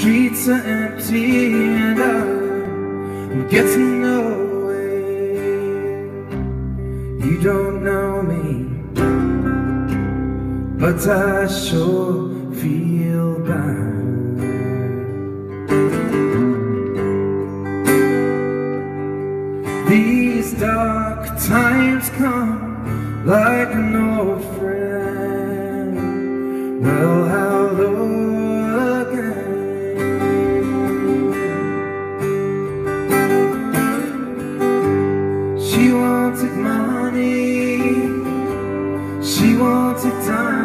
streets are empty and I'm getting nowhere. You don't know me, but I sure feel bad. These dark times come like an old friend. Well, hello again. She wanted money, she wanted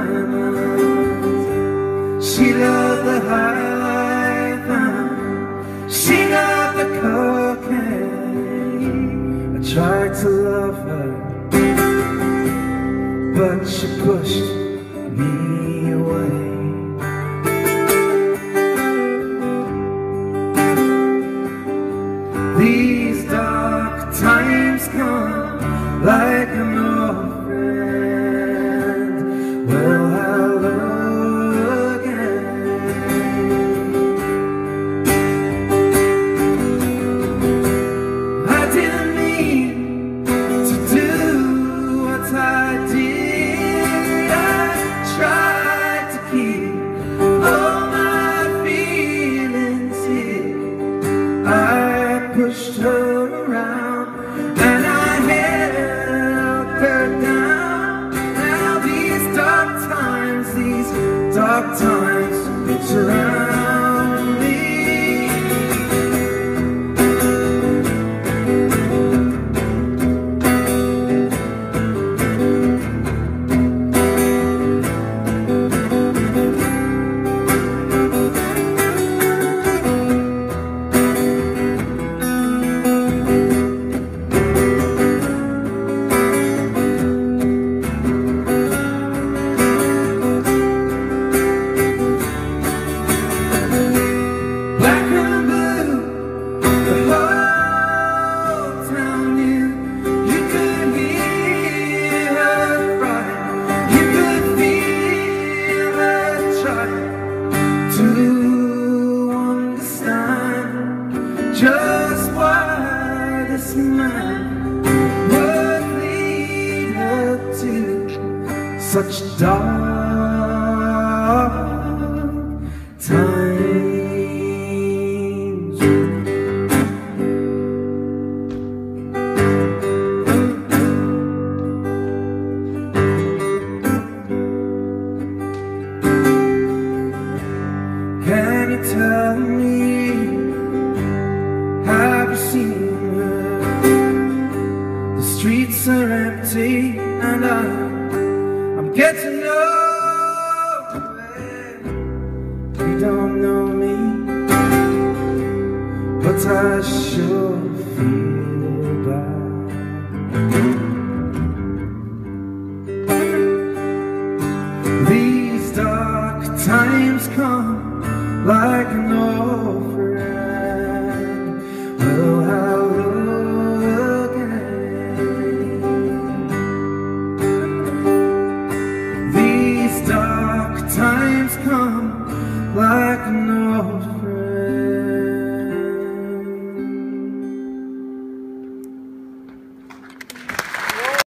diamonds, she loved the high life, and she loved the cocaine. I tried to love her, but she pushed me away. These dark times come like an old friend. Well, hello again. I didn't mean to do what I did. I tried to keep all my feelings here. I pushed her around and I held her down. Now these dark times surround me. Just why this man would lead her to such dark times. Can you tell me, have you seen her? The streets are empty and I'm getting nowhere. You don't know me, but I sure feel bad. These dark times come like